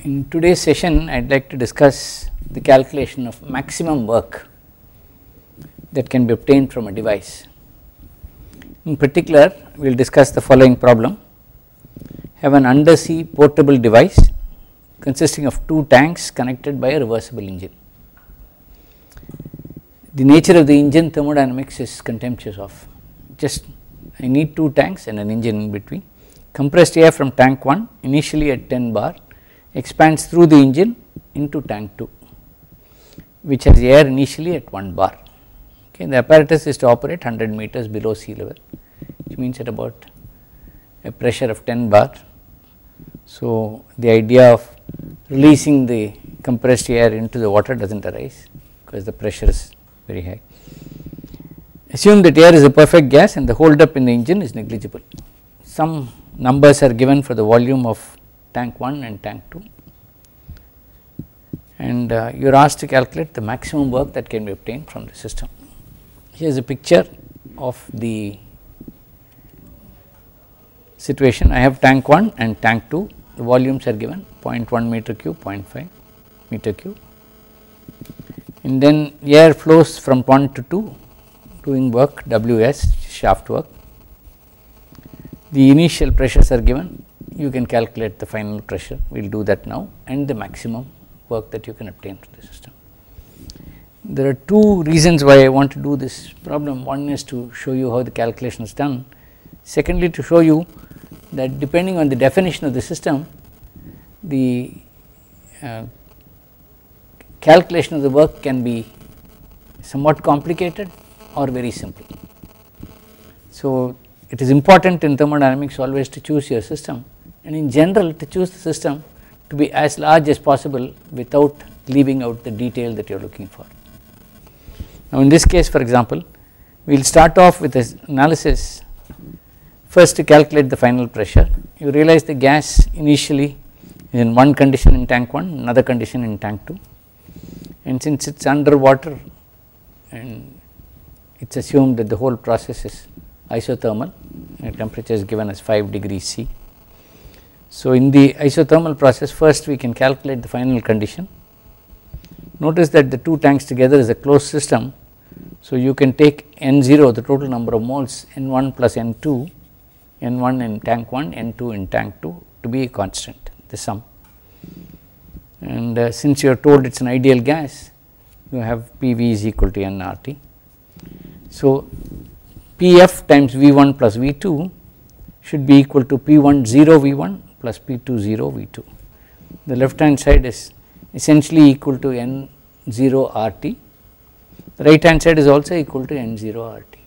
In today's session, I would like to discuss the calculation of maximum work that can be obtained from a device. In particular, we will discuss the following problem. Have an undersea portable device consisting of two tanks connected by a reversible engine. The nature of the engine thermodynamics is contemptuous of. Just I need two tanks and an engine in between. Compressed air from tank 1 initially at 10 bar expands through the engine into tank 2, which has air initially at 1 bar. Okay. The apparatus is to operate 100 meters below sea level, which means at about a pressure of 10 bar. So, the idea of releasing the compressed air into the water does not arise, because the pressure is very high. Assume that air is a perfect gas and the hold up in the engine is negligible. Some numbers are given for the volume of tank 1 and tank 2, and you are asked to calculate the maximum work that can be obtained from the system. Here is a picture of the situation. I have tank 1 and tank 2, the volumes are given 0.1 meter cube, 0.5 meter cube, and then air flows from 1 to 2 doing work Ws, shaft work. The initial pressures are given, you can calculate the final pressure, we will do that now, and the maximum work that you can obtain from the system. There are two reasons why I want to do this problem. One is to show you how the calculation is done. Secondly, to show you that depending on the definition of the system, the calculation of the work can be somewhat complicated or very simple. So, it is important in thermodynamics always to choose your system, and in general to choose the system to be as large as possible without leaving out the detail that you are looking for. Now, in this case, for example, we will start off with this analysis. First, to calculate the final pressure, you realize the gas initially is in one condition in tank 1, another condition in tank 2, and since it is underwater and it is assumed that the whole process is isothermal, the temperature is given as 5 degrees C. So, in the isothermal process, first we can calculate the final condition. Notice that the two tanks together is a closed system. So, you can take N0, the total number of moles, N1 plus N2, N1 in tank 1, N2 in tank 2 to be a constant, the sum. And since you are told it is an ideal gas, you have PV is equal to nRT. So, Pf times V1 plus V2 should be equal to P10 V1 plus P20 V2. The left hand side is essentially equal to N0 RT, the right hand side is also equal to N0 RT.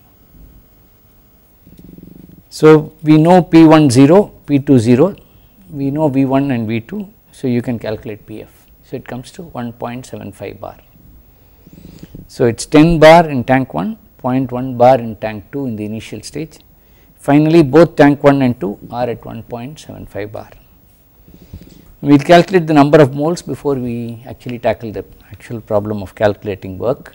So, we know P10, P20, we know V1 and V2, so you can calculate Pf. So, it comes to 1.75 bar. So, it is 10 bar in tank 1, 0.1 bar in tank 2 in the initial stage. Finally, both tank 1 and 2 are at 1.75 bar. We will calculate the number of moles before we actually tackle the actual problem of calculating work.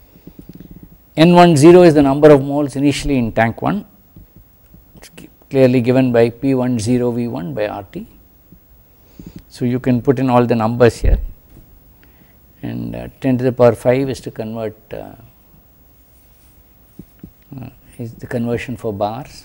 N10 is the number of moles initially in tank 1, it is clearly given by P10 V1 by RT. So, you can put in all the numbers here, and 10 to the power 5 is to convert is the conversion for bars,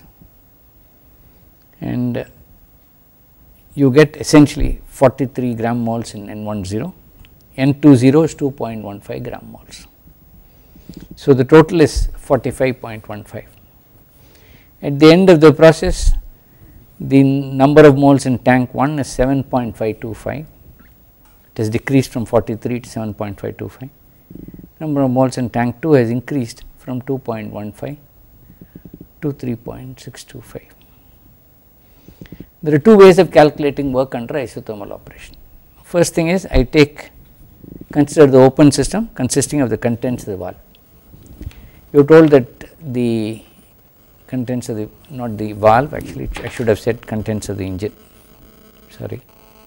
and you get essentially 43 gram moles in N10, N20 is 2.15 gram moles. So, the total is 45.15. At the end of the process, the number of moles in tank 1 is 7.525, it has decreased from 43 to 7.525. Number of moles in tank 2 has increased from 2.15 to 3.625. There are two ways of calculating work under isothermal operation. First thing is I consider the open system consisting of the contents of the valve. You are told that the contents of the, not the valve, actually I should have said contents of the engine, sorry.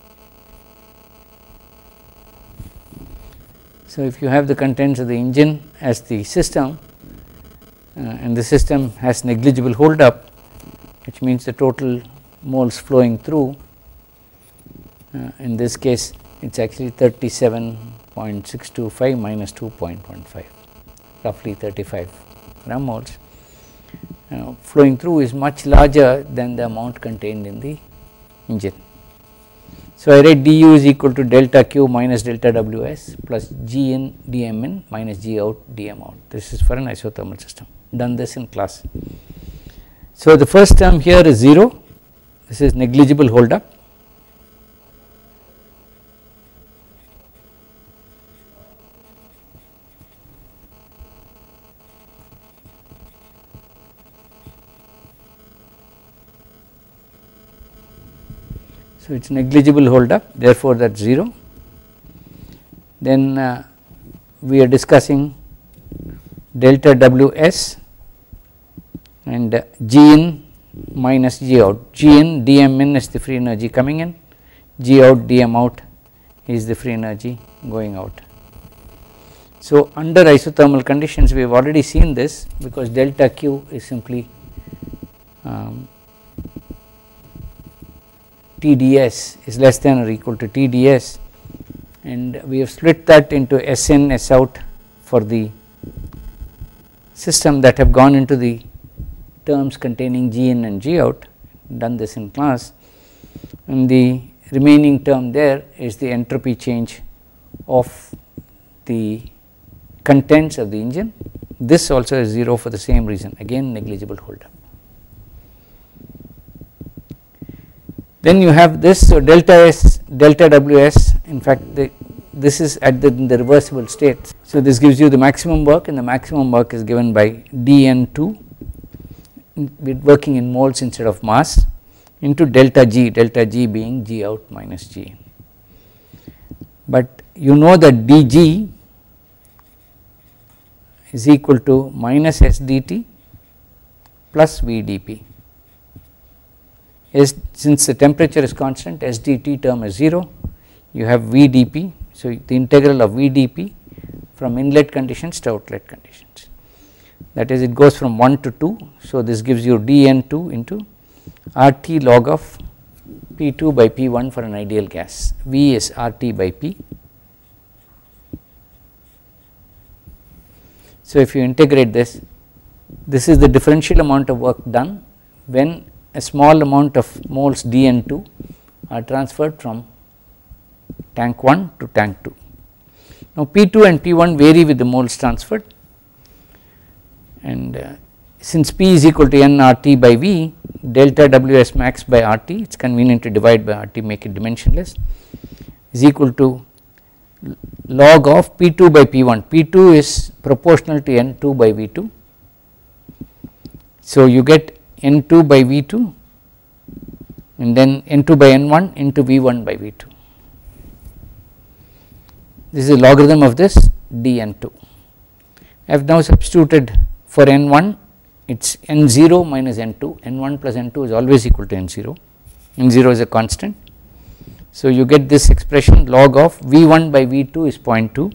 So, if you have the contents of the engine as the system, and the system has negligible hold up, which means the total moles flowing through In this case it is actually 37.625 minus 2.15, roughly 35 gram moles. Flowing through is much larger than the amount contained in the engine. So, I write du is equal to delta q minus delta ws plus g in dm in minus g out dm out. This is for an isothermal system, done this in class. So, the first term here is 0, this is negligible hold up. So, it is negligible hold up, therefore, that is 0. Then we are discussing delta ws and g in minus g out. G in dm in is the free energy coming in, g out dm out is the free energy going out. So, under isothermal conditions we have already seen this, because delta q is simply TdS is less than or equal to TdS, and we have split that into S in S out for the system that have gone into the terms containing G in and G out, done this in class, and the remaining term there is the entropy change of the contents of the engine. This also is 0 for the same reason, again negligible hold up. Then you have this, so delta S, delta Ws, in fact this is at the reversible state. So, this gives you the maximum work, and the maximum work is given by dN2, we are working in moles instead of mass, into delta G being G out minus G in. But you know that dG is equal to minus S dt plus V dP. Since the temperature is constant, S dt term is 0, you have V dP. So, the integral of V dP from inlet conditions to outlet conditions, that is, it goes from 1 to 2. So, this gives you dN2 into RT log of P2 by P1 for an ideal gas. V is RT by P. So, if you integrate this, this is the differential amount of work done when a small amount of moles dN2 are transferred from tank 1 to tank 2. Now, P2 and P1 vary with the moles transferred, and since P is equal to N RT by V, delta Ws max by RT, it is convenient to divide by RT, make it dimensionless, is equal to log of P2 by P1. P2 is proportional to N2 by V2. So, you get N2 by V2 and then N2 by N1 into V1 by V2. This is a logarithm of this dN2. I have now substituted for N1, it is N0 minus N2, N1 plus N2 is always equal to N0, N0 is a constant. So, you get this expression log of V1 by V2 is 0.2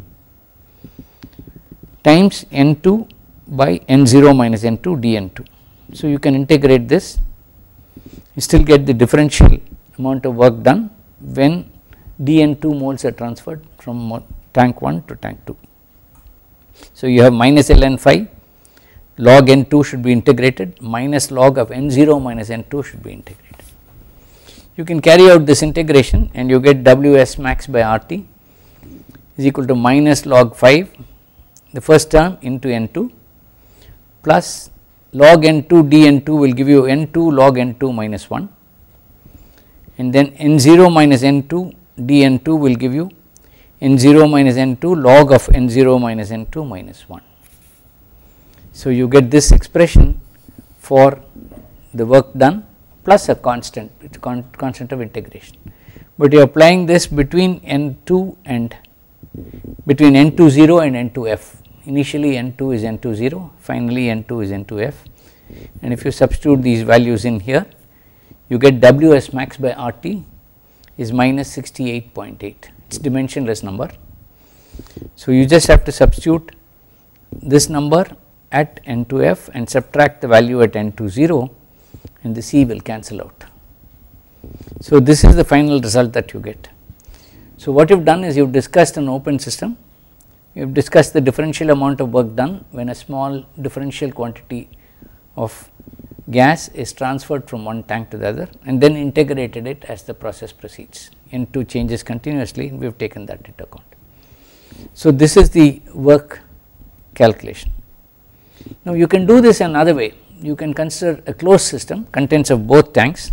times N2 by N0 minus N2 dN2. So, you can integrate this, you still get the differential amount of work done when dN2 moles are transferred from tank 1 to tank 2. So, you have minus ln phi, log N2 should be integrated, minus log of N0 minus N2 should be integrated. You can carry out this integration and you get Ws max by RT is equal to minus log 5, the first term, into N2 plus log N2 dN2 will give you N2 log N2 minus 1, and then N0 minus N2 dN2 will give you N0 minus N2 log of N0 minus N2 minus 1. So, you get this expression for the work done plus a constant, it is constant of integration, but you are applying this between N2 and between N2 0 and N2 f. Initially N2 is N2 0, finally N2 is N2 f, and if you substitute these values in here, you get Ws max by RT is minus 68.8, it is dimensionless number. So, you just have to substitute this number at N2f and subtract the value at N2 0, and the C will cancel out. So, this is the final result that you get. So, what you have done is you have discussed an open system, you have discussed the differential amount of work done when a small differential quantity of gas is transferred from one tank to the other, and then integrated it as the process proceeds. N2 changes continuously, and we have taken that into account. So, this is the work calculation. Now, you can do this another way. You can consider a closed system, contents of both tanks,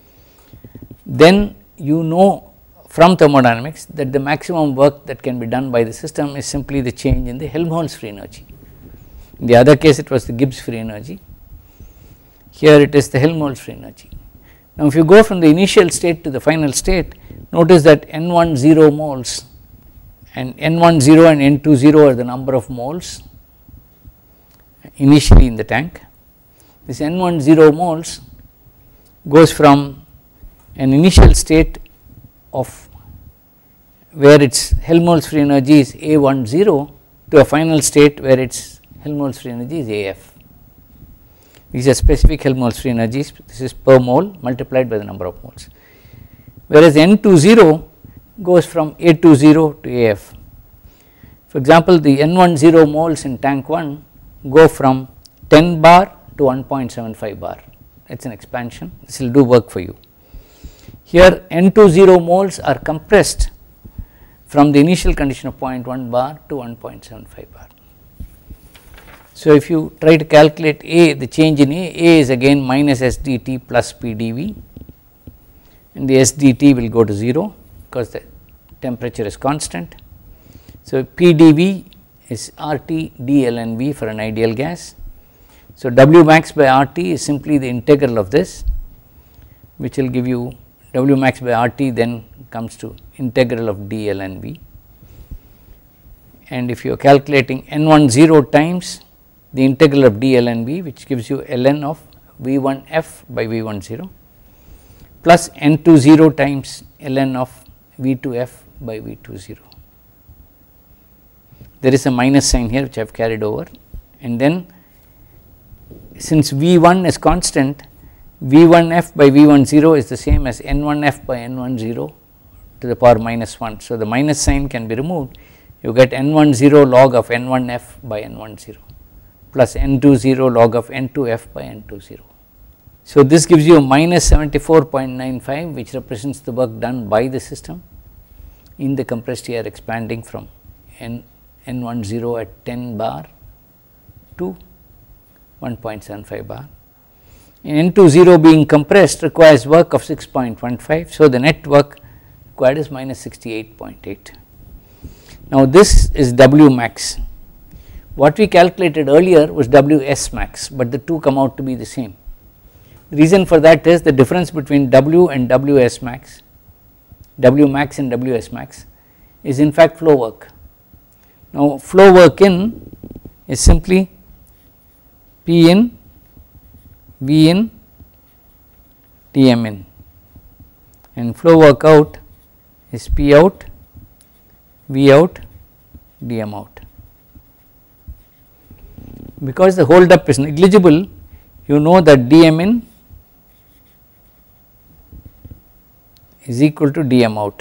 then you know from thermodynamics that the maximum work that can be done by the system is simply the change in the Helmholtz free energy. In the other case, it was the Gibbs free energy. Here it is the Helmholtz free energy. Now, if you go from the initial state to the final state, notice that N10 moles and N10 and N20 are the number of moles initially in the tank. This N10 moles goes from an initial state of where its Helmholtz free energy is A10 to a final state where its Helmholtz free energy is AF. These are specific Helmholtz free energies, this is per mole multiplied by the number of moles, whereas N20 goes from A20 to AF. For example, the N10 moles in tank 1 go from 10 bar to 1.75 bar, that is an expansion, this will do work for you. Here N20 moles are compressed from the initial condition of 0.1 bar to 1.75 bar. So, if you try to calculate A, the change in A is again minus SdT plus PdV, and the SdT will go to 0 because the temperature is constant. So, PdV is RT dln V for an ideal gas. So, W max by RT is simply the integral of this, which will give you W max by RT then comes to integral of dln V, and if you are calculating N10 times the integral of dln V, which gives you ln of V1f by V10 plus N20 times ln of V2f by V20. There is a minus sign here which I have carried over, and then since V1 is constant, V1f by V10 is the same as N1f by N10 to the power minus 1. So, the minus sign can be removed, you get N10 log of N1f by N10 plus N20 log of N2f by N20. So, this gives you a minus 74.95, which represents the work done by the system in the compressed air expanding from N10 at 10 bar to 1.75 bar. N20 being compressed requires work of 6.15. So, the net work required is minus 68.8. Now, this is W max. What we calculated earlier was Ws max, but the two come out to be the same. The reason for that is the difference between W and Ws max, W max and Ws max is in fact flow work. Now, flow work in is simply P in, V in, Tm in, and flow work out is P out, V out, Dm out. Because the hold up is negligible, you know that Dm in is equal to Dm out,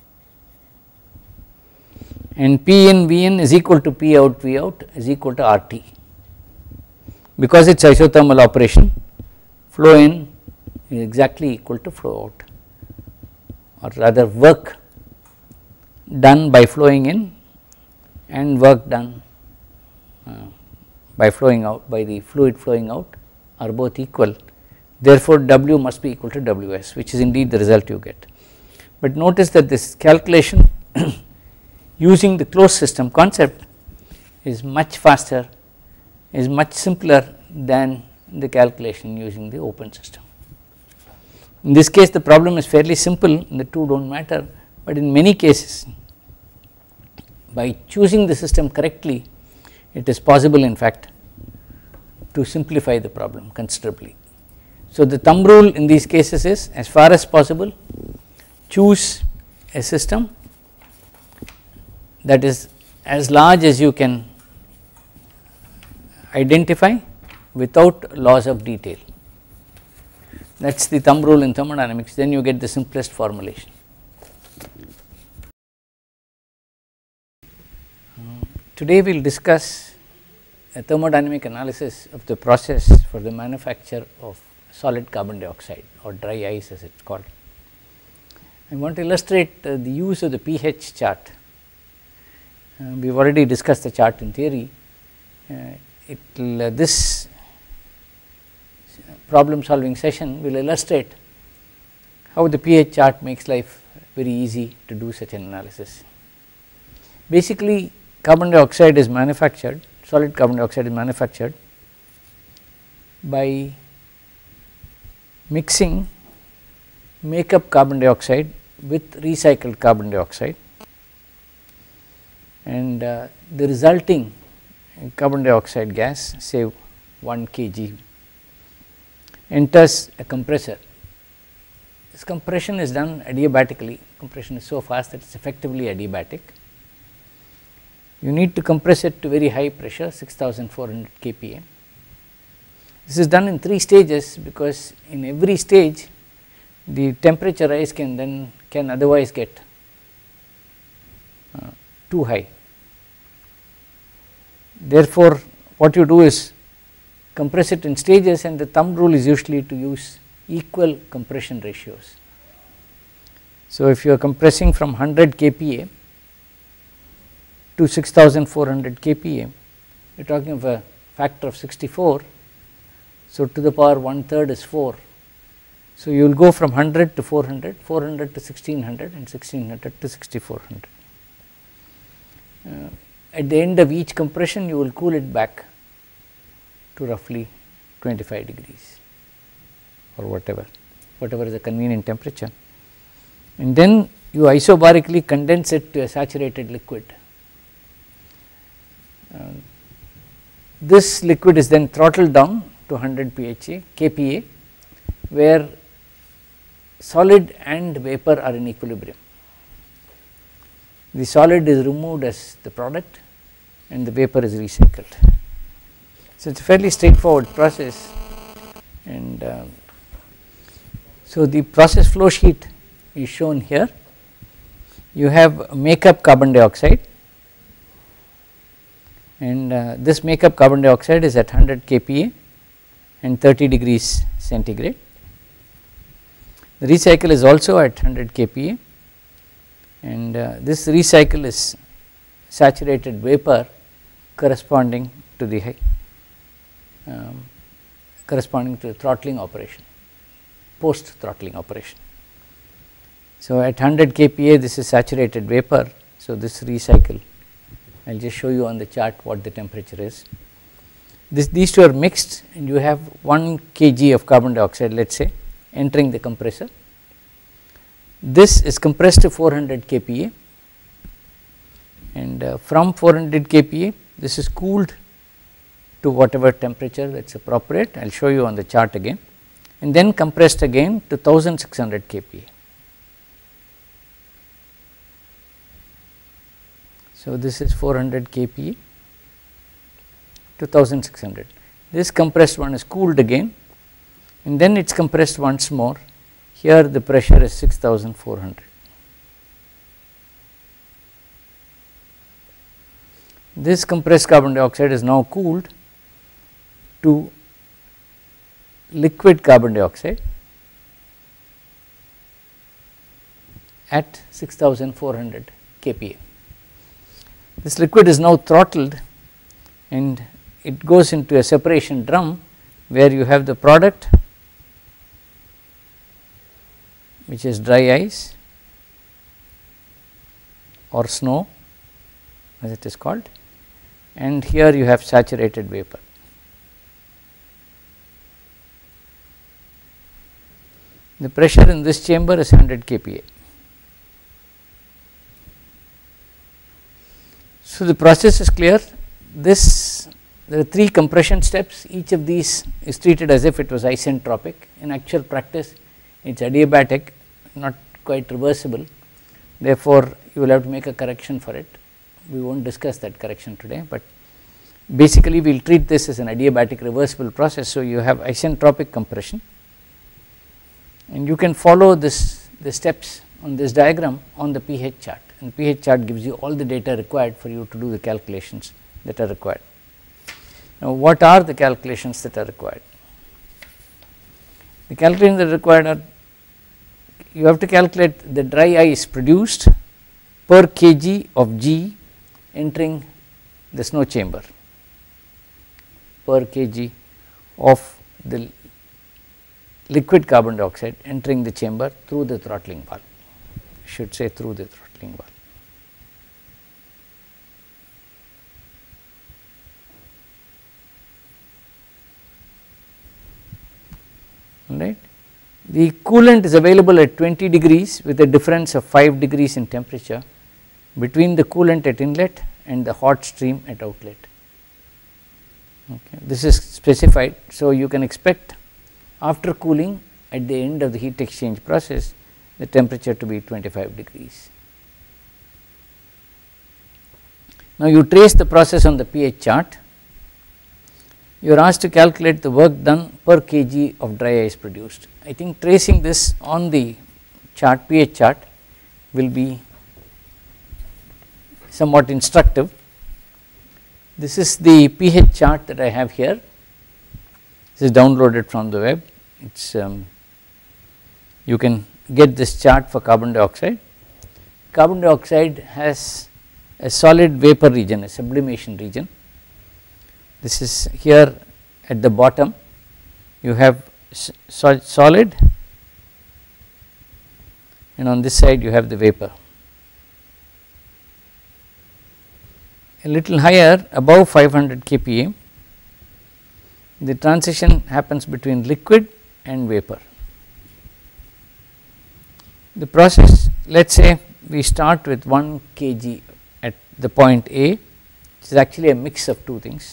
and P in V in is equal to P out V out is equal to RT. Because it is isothermal operation, flow in is exactly equal to flow out, or rather work done by flowing in and work done by flowing out, by the fluid flowing out are both equal. Therefore, W must be equal to Ws, which is indeed the result you get. But notice that this calculation using the closed system concept is much faster, is much simpler than the calculation using the open system. In this case, the problem is fairly simple, the two do not matter, but in many cases by choosing the system correctly, it is possible in fact to simplify the problem considerably. So, the thumb rule in these cases is, as far as possible, choose a system that is as large as you can identify without loss of detail. That is the thumb rule in thermodynamics, then you get the simplest formulation. Today we will discuss a thermodynamic analysis of the process for the manufacture of solid carbon dioxide or dry ice as it is called. I want to illustrate the use of the pH chart. We have already discussed the chart in theory. This problem solving session will illustrate how the pH chart makes life very easy to do such an analysis. Basically, carbon dioxide is manufactured, solid carbon dioxide is manufactured by mixing makeup carbon dioxide with recycled carbon dioxide, and the resulting carbon dioxide gas, say 1 kg, enters a compressor. This compression is done adiabatically. Compression is so fast that it is effectively adiabatic. You need to compress it to very high pressure, 6400 kPa. This is done in 3 stages, because in every stage the temperature rise can otherwise get too high. Therefore, what you do is compress it in stages, and the thumb rule is usually to use equal compression ratios. So, if you are compressing from 100 kPa to 6400 kPa, you are talking of a factor of 64. So, to the power 1/3 is 4. So, you will go from 100 to 400, 400 to 1600 and 1600 to 6400. At the end of each compression, you will cool it back to roughly 25 degrees or whatever is a convenient temperature, and then you isobarically condense it to a saturated liquid. This liquid is then throttled down to 100 kPa, where solid and vapor are in equilibrium. The solid is removed as the product and the vapor is recycled. So, it is a fairly straightforward process, and so the process flow sheet is shown here. You have makeup carbon dioxide, and this makeup carbon dioxide is at 100 kPa and 30 degrees centigrade. The recycle is also at 100 kPa, and this recycle is saturated vapor corresponding to the throttling operation, post throttling operation. So, at 100 kPa this is saturated vapor. So, this recycle, I will just show you on the chart what the temperature is. These two are mixed, and you have 1 kg of carbon dioxide, let us say, entering the compressor. This is compressed to 400 kPa, and from 400 kPa this is cooled to whatever temperature that is appropriate. I will show you on the chart again, and then compressed again to 1600 kPa. So, this is 400 kPa to 1600. This compressed one is cooled again, and then it is compressed once more. Here the pressure is 6400. This compressed carbon dioxide is now cooled to liquid carbon dioxide at 6400 kPa. This liquid is now throttled, and it goes into a separation drum where you have the product, which is dry ice or snow as it is called, and here you have saturated vapor. The pressure in this chamber is 100 kPa. So, the process is clear. There are 3 compression steps. Each of these is treated as if it was isentropic. In actual practice, it is adiabatic, not quite reversible. Therefore, you will have to make a correction for it. We will not discuss that correction today, but basically we will treat this as an adiabatic reversible process. So, you have isentropic compression, and you can follow the steps on this diagram on the pH chart, and pH chart gives you all the data required for you to do the calculations that are required. Now, what are the calculations that are required? The calculations that are required are, you have to calculate the dry ice produced per kg of G entering the snow chamber, per kg of the liquid carbon dioxide entering the chamber through the throttling valve, I should say through the throttling valve. Right. The coolant is available at 20 degrees with a difference of 5 degrees in temperature between the coolant at inlet and the hot stream at outlet. Okay. This is specified, so you can expect after cooling at the end of the heat exchange process the temperature to be 25 degrees. Now, you trace the process on the pH chart. You are asked to calculate the work done per kg of dry ice produced. I think tracing this on the chart, pH chart, will be somewhat instructive. This is the pH chart that I have here. This is downloaded from the web. It's you can get this chart for carbon dioxide. Carbon dioxide has a solid vapor region, a sublimation region. This is here at the bottom, you have solid, and on this side you have the vapor. A little higher, above 500 kPa, the transition happens between liquid and vapor. The process, let us say we start with 1 kg at the point A, which is actually a mix of two things.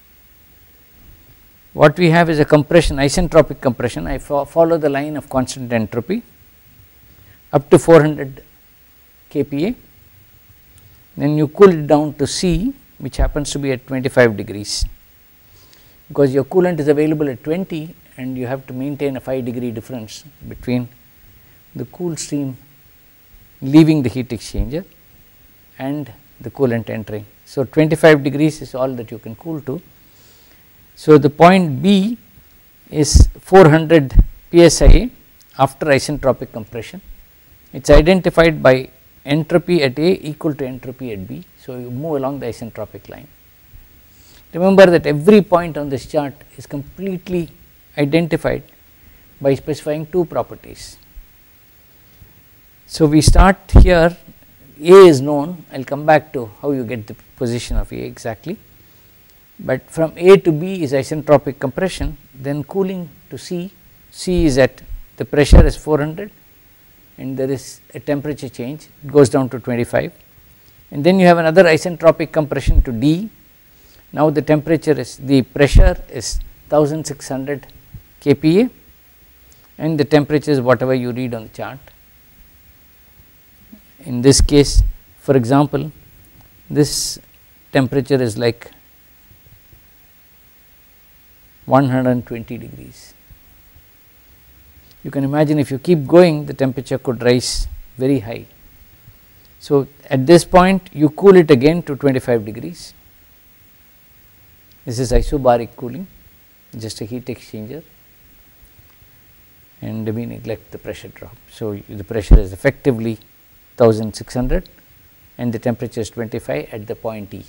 What we have is a compression, isentropic compression. I follow the line of constant entropy up to 400 kPa, then you cool it down to C, which happens to be at 25 degrees, because your coolant is available at 20 and you have to maintain a 5 degree difference between the cool stream leaving the heat exchanger and the coolant entering. So, 25 degrees is all that you can cool to. So, the point B is 400 psi after isentropic compression. It is identified by entropy at A equal to entropy at B. So, you move along the isentropic line. Remember that every point on this chart is completely identified by specifying two properties. So, we start here, A is known, I will come back to how you get the position of A exactly. But from A to B is isentropic compression, then cooling to C, C is at the pressure is 400 and there is a temperature change, it goes down to 25, and then you have another isentropic compression to D. Now, the temperature is, the pressure is 1600 kPa and the temperature is whatever you read on the chart. In this case, for example, this temperature is like 120 degrees. You can imagine if you keep going, the temperature could rise very high. So, at this point you cool it again to 25 degrees. This is isobaric cooling, just a heat exchanger, and we neglect the pressure drop. So, the pressure is effectively 1600 and the temperature is 25 at the point E.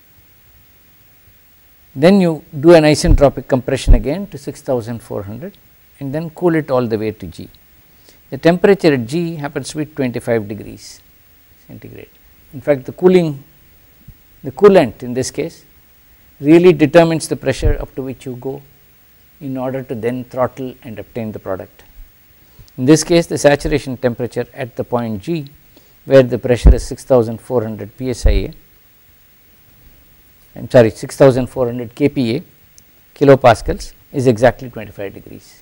Then you do an isentropic compression again to 6400 and then cool it all the way to G. The temperature at G happens to be 25 degrees centigrade. In fact, the coolant in this case really determines the pressure up to which you go in order to then throttle and obtain the product. In this case, the saturation temperature at the point G, where the pressure is 6400 psia, I am sorry 6400 kPa, kilopascals, is exactly 25 degrees.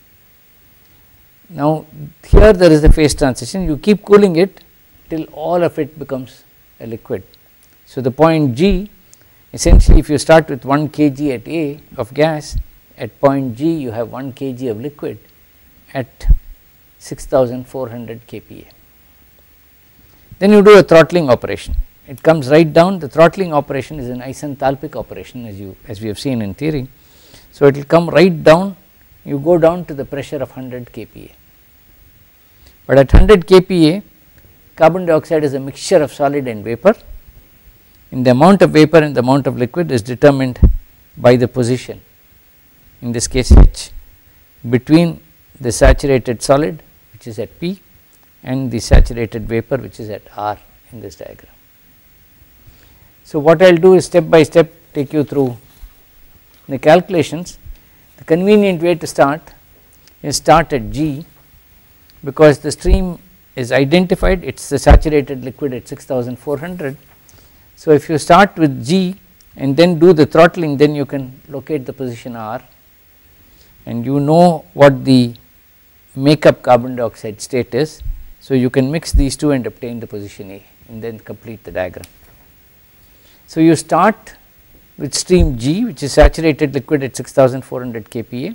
Now, here there is the phase transition, you keep cooling it till all of it becomes a liquid. So, the point G, essentially if you start with 1 kg at A of gas, at point G you have 1 kg of liquid, at 6400 kPa. Then you do a throttling operation, it comes right down. The throttling operation is an isenthalpic operation as we have seen in theory. So, it will come right down, you go down to the pressure of 100 kPa, but at 100 kPa carbon dioxide is a mixture of solid and vapor, and the amount of vapor and the amount of liquid is determined by the position, in this case H, between the saturated solid which is at P and the saturated vapor which is at R in this diagram. So, what I will do is step by step take you through the calculations. The convenient way to start is start at G, because the stream is identified, it is the saturated liquid at 6400. So, if you start with G and then do the throttling, then you can locate the position R, and you know what the makeup carbon dioxide state is. So, you can mix these two and obtain the position A and then complete the diagram. So, you start with stream G, which is saturated liquid at 6400 kPa.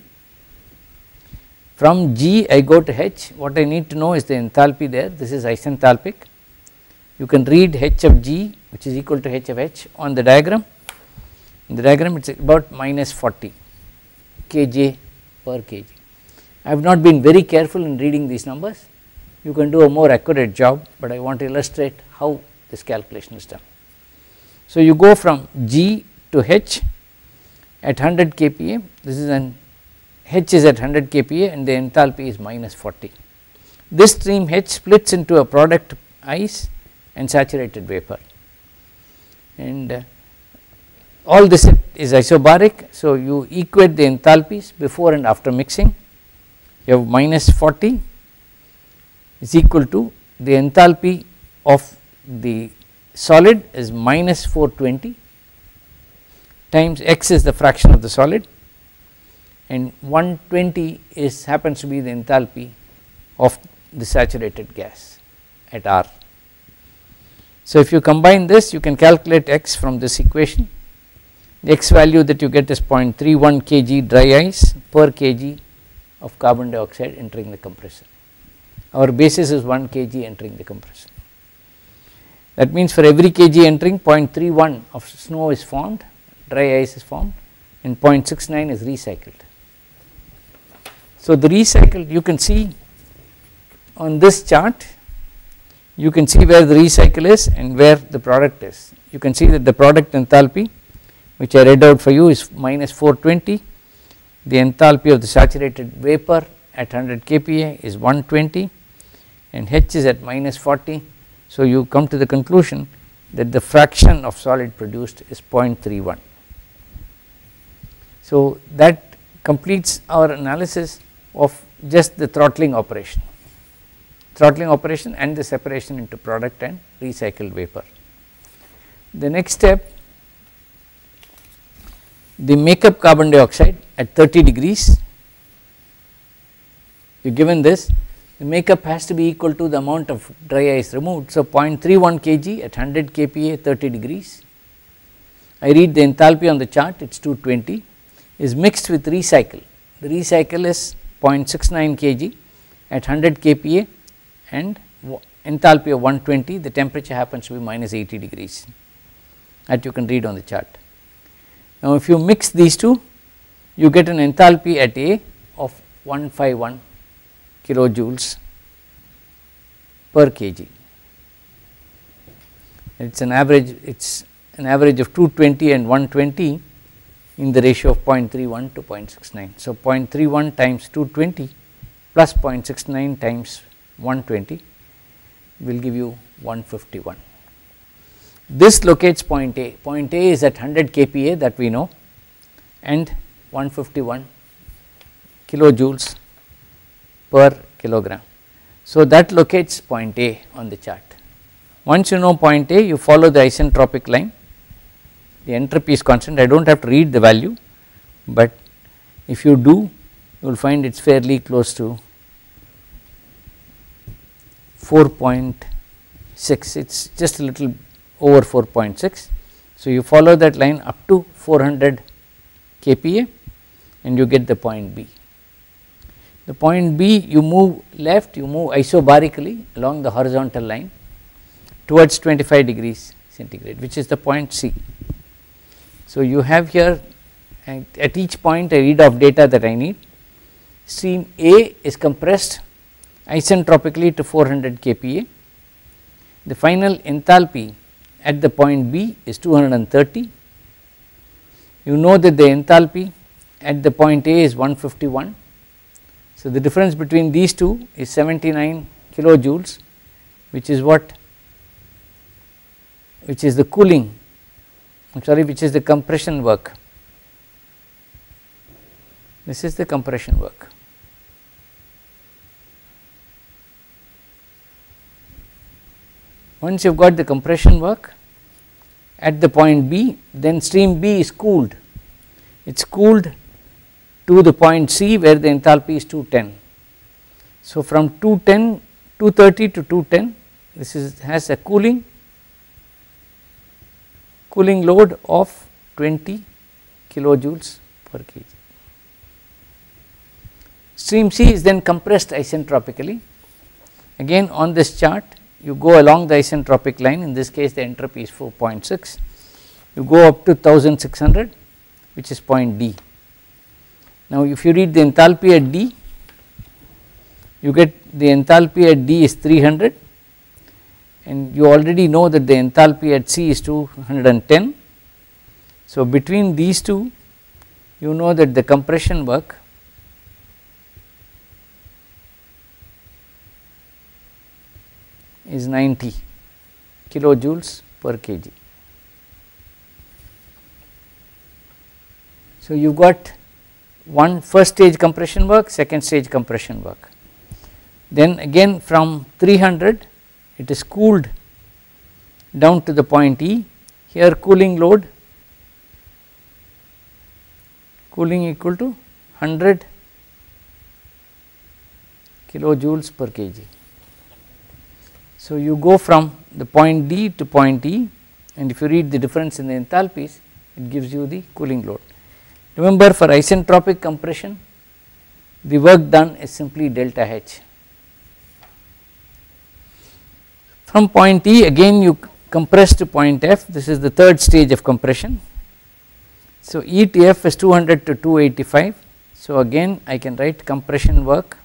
From G I go to H. What I need to know is the enthalpy there, this is isenthalpic. You can read H of G which is equal to H of H on the diagram. In the diagram it is about minus 40 kJ per kg. I have not been very careful in reading these numbers, you can do a more accurate job, but I want to illustrate how this calculation is done. So, you go from G to H at 100 kPa, this is an H is at 100 kPa and the enthalpy is minus 40. This stream H splits into a product ice and saturated vapor, and all this is isobaric. So, you equate the enthalpies before and after mixing. You have minus 40 is equal to the enthalpy of the solid is minus 420 times X is the fraction of the solid, and 120 is happens to be the enthalpy of the saturated gas at R. So, if you combine this, you can calculate X from this equation. The X value that you get is 0.31 kg dry ice per kg of carbon dioxide entering the compressor. Our basis is 1 kg entering the compressor. That means for every kg entering, 0.31 of snow is formed, dry ice is formed, and 0.69 is recycled. So, the recycled, you can see on this chart, you can see where the recycle is and where the product is. You can see that the product enthalpy, which I read out for you, is minus 420. The enthalpy of the saturated vapor at 100 kPa is 120 and H is at minus 40. So, you come to the conclusion that the fraction of solid produced is 0.31. So, that completes our analysis of just the throttling operation and the separation into product and recycled vapor. The next step, the makeup carbon dioxide at 30 degrees, you given this, the makeup has to be equal to the amount of dry ice removed. So, 0.31 kg at 100 kPa 30 degrees, I read the enthalpy on the chart, it is 220, is mixed with recycle. The recycle is 0.69 kg at 100 kPa and enthalpy of 120, the temperature happens to be minus 80 degrees, that you can read on the chart. Now, if you mix these two, you get an enthalpy at A of 151 kilojoules per kg. It is an average of 220 and 120 in the ratio of 0.31 to 0.69. So, 0.31 times 220 plus 0.69 times 120 will give you 151. This locates point A. Point A is at 100 kPa, that we know, and 151 kilojoules per kilogram. So, that locates point A on the chart. Once you know point A, you follow the isentropic line, the entropy is constant. I do not have to read the value, but if you do, you will find it is fairly close to 4.6, it is just a little over 4.6. So, you follow that line up to 400 kPa and you get the point B. The point B, you move left, you move isobarically along the horizontal line towards 25 degrees centigrade, which is the point C. So, you have here at each point a read of data that I need. Stream A is compressed isentropically to 400 kPa. The final enthalpy at the point B is 230. You know that the enthalpy at the point A is 151. So, the difference between these two is 79 kilojoules, which is what, which is the cooling, I am sorry, which is the compression work. This is the compression work. Once you have got the compression work at the point B, then stream B is cooled. It is cooled to the point C where the enthalpy is 210. So, from 230 to 210, this is has a cooling load of 20 kilojoules per kg. Stream C is then compressed isentropically. Again on this chart, you go along the isentropic line, in this case the entropy is 4.6, you go up to 1600, which is point D. Now, if you read the enthalpy at D, you get the enthalpy at D is 300, and you already know that the enthalpy at C is 210. So, between these two, you know that the compression work is 90 kilojoules per kg. So, you got one first stage compression work, second stage compression work. Then again from 300 it is cooled down to the point E. Here cooling load, cooling equal to 100 kilojoules per kg. So, you go from the point D to point E, and if you read the difference in the enthalpies, it gives you the cooling load. Remember, for isentropic compression, the work done is simply delta H. From point E, again you compress to point F, this is the third stage of compression. So, E to F is 200 to 285. So, again I can write compression work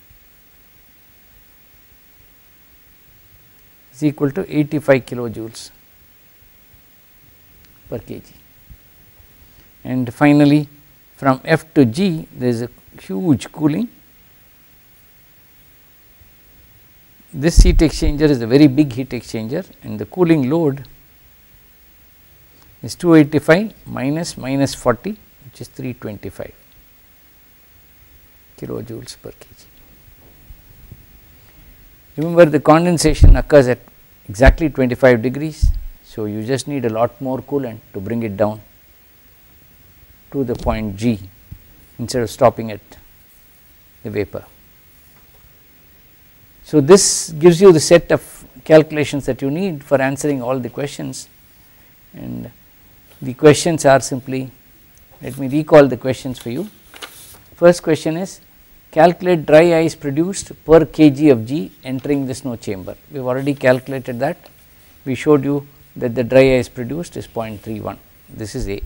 is equal to 85 kilojoules per kg. And finally, from F to G there is a huge cooling. This heat exchanger is a very big heat exchanger, and the cooling load is 285 minus 40, which is 325 kilojoules per kg. Remember, the condensation occurs at exactly 25 degrees. So, you just need a lot more coolant to bring it down to the point G instead of stopping at the vapor. So, this gives you the set of calculations that you need for answering all the questions, and the questions are simply, let me recall the questions for you. First question is, calculate dry ice produced per kg of G entering the snow chamber. We have already calculated that. We showed you that the dry ice produced is 0.31. This is A.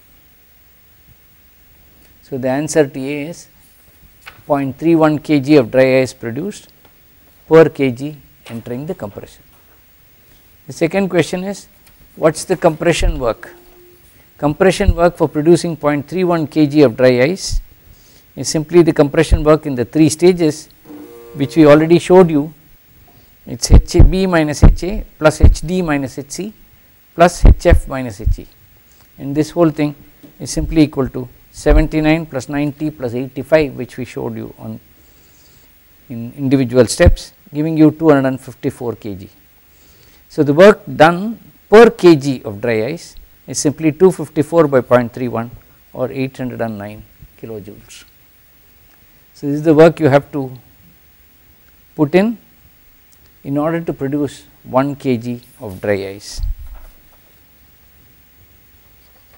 So, the answer to A is 0.31 kg of dry ice produced per kg entering the compression. The second question is, what is the compression work? Compression work for producing 0.31 kg of dry ice is simply the compression work in the three stages, which we already showed you. It is HB minus HA plus HD minus HC plus HF minus HE, and this whole thing is simply equal to 79 plus 90 plus 85, which we showed you on in individual steps, giving you 254 kg. So, the work done per kg of dry ice is simply 254 by 0.31 or 809 kilojoules. So, this is the work you have to put in order to produce 1 kg of dry ice.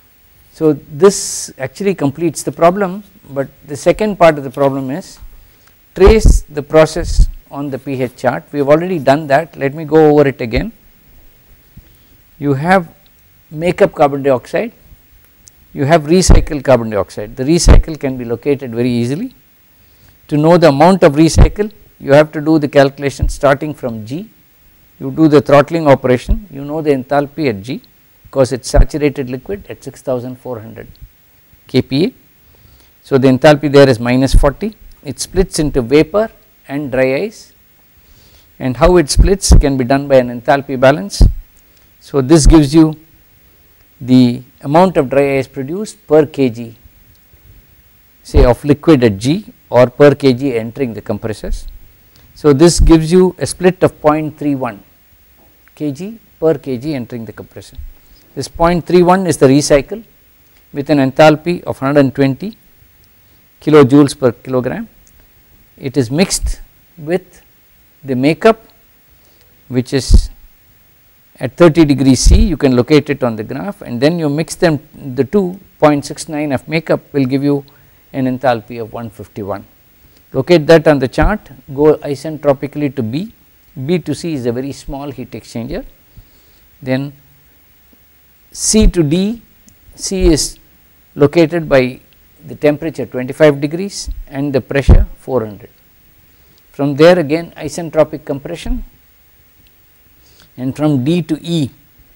So, this actually completes the problem, but the second part of the problem is trace the process on the pH chart. We have already done that, let me go over it again. You have makeup carbon dioxide, you have recycled carbon dioxide. The recycle can be located very easily. To know the amount of recycle, you have to do the calculation starting from G. You do the throttling operation, you know the enthalpy at G because it is saturated liquid at 6400 kPa. So, the enthalpy there is minus 40. It splits into vapor and dry ice, and how it splits can be done by an enthalpy balance. So, this gives you the amount of dry ice produced per kg, say of liquid at G or per kg entering the compressors. So, this gives you a split of 0.31 kg per kg entering the compressor. This 0.31 is the recycle with an enthalpy of 120 kilojoules per kilogram. It is mixed with the makeup, which is at 30 degrees C, you can locate it on the graph, and then you mix them, the 2.69 of makeup will give you an enthalpy of 151. Locate that on the chart, go isentropically to B. B to C is a very small heat exchanger. Then C to D, C is located by the temperature 25 degrees and the pressure 400. From there again isentropic compression, and from D to E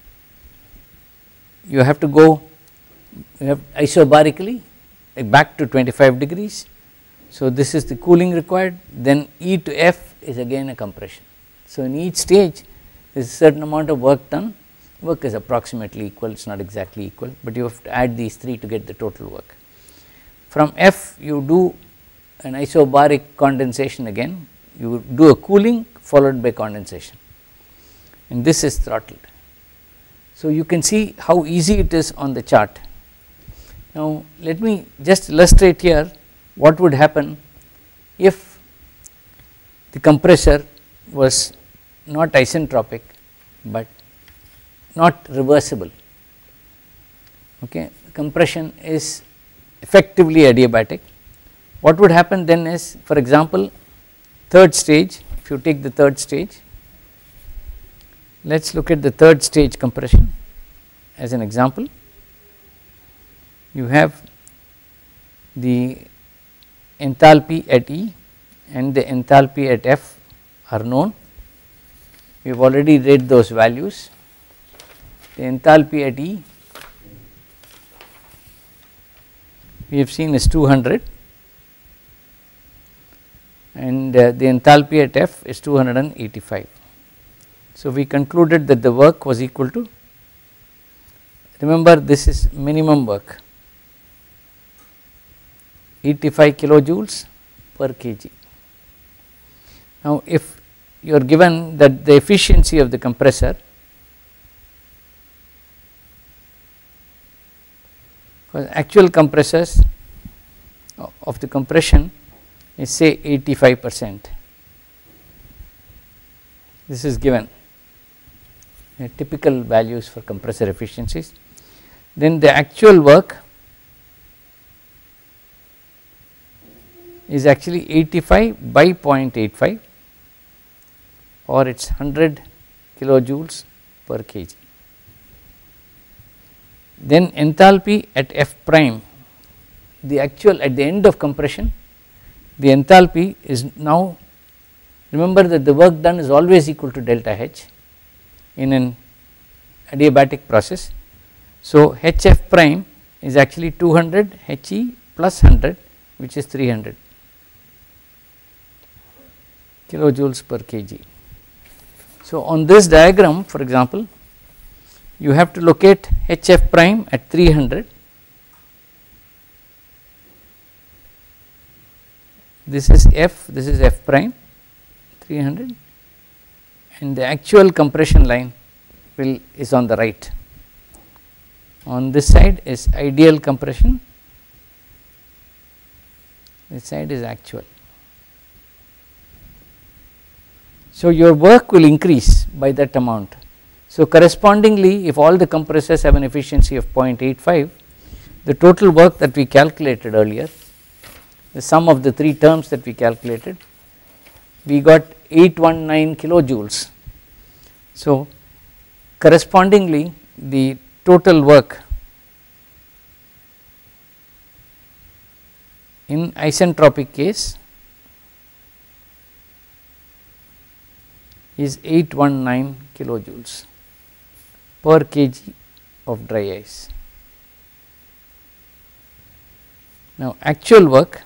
you have to go isobarically back to 25 degrees. So, this is the cooling required, then E to F is again a compression. So, in each stage there is a certain amount of work done. Work is approximately equal, it is not exactly equal, but you have to add these three to get the total work. From F you do an isobaric condensation again, you do a cooling followed by condensation, and this is throttled. So, you can see how easy it is on the chart. Now, let me just illustrate here what would happen if the compressor was not isentropic, but not reversible. Okay. Compression is effectively adiabatic. What would happen then is, for example, third stage, if you take the third stage, let us look at the third stage compression as an example. You have the enthalpy at E and the enthalpy at F are known. We have already read those values. The enthalpy at E we have seen is 200 and the enthalpy at F is 285. So, we concluded that the work was equal to, remember this is minimum work, 85 kilojoules per kg. Now, if you are given that the efficiency of the compressor, for actual compressors of the compression is say 85%, this is given typical values for compressor efficiencies. Then the actual work is actually 85 by 0.85 or it is 100 kilojoules per kg. Then enthalpy at F prime, the actual at the end of compression, the enthalpy is now, remember that the work done is always equal to delta H in an adiabatic process. So, Hf prime is actually 200 He plus 100, which is 300 kilojoules per kg. So, on this diagram, for example, you have to locate Hf prime at 300, this is F, this is F prime 300, and the actual compression line is on the right. On this side is ideal compression, this side is actual. So, your work will increase by that amount. So, correspondingly, if all the compressors have an efficiency of 0.85, the total work that we calculated earlier the sum of the 3 terms that we calculated, we got 819 kilojoules. So, correspondingly the total work in isentropic case is 819 kilojoules per kg of dry ice. Now, actual work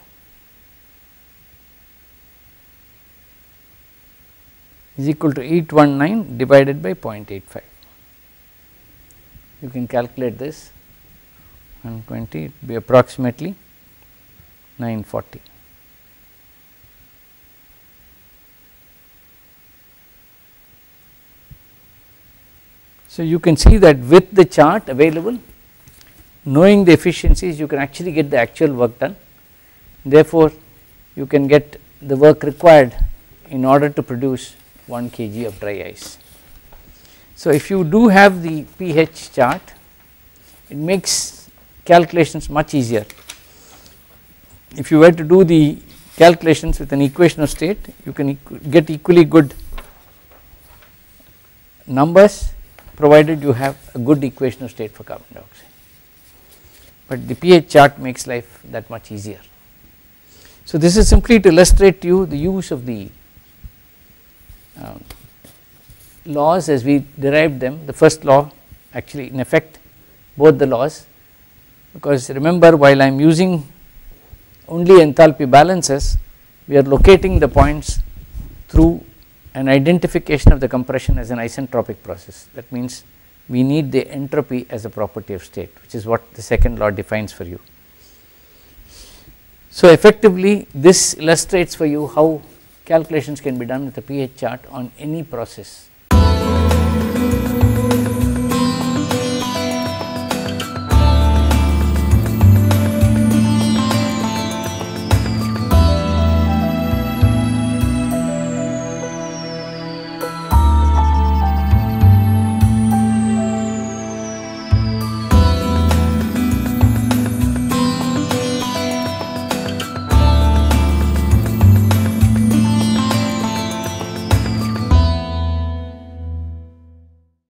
is equal to 819 divided by 0.85. You can calculate this 120, it will be approximately 940. So, you can see that with the chart available, knowing the efficiencies, you can actually get the actual work done. Therefore, you can get the work required in order to produce 1 kg of dry ice. So, if you do have the pH chart, it makes calculations much easier. If you were to do the calculations with an equation of state, you can get equally good numbers provided you have a good equation of state for carbon dioxide, but the pH chart makes life that much easier. So, this is simply to illustrate to you the use of the laws as we derived them. The first law actually in effect both the laws, because remember, while I am using only enthalpy balances, we are locating the points through an identification of the compression as an isentropic process. That means we need the entropy as a property of state, which is what the second law defines for you. So, effectively this illustrates for you how calculations can be done with a pH chart on any process.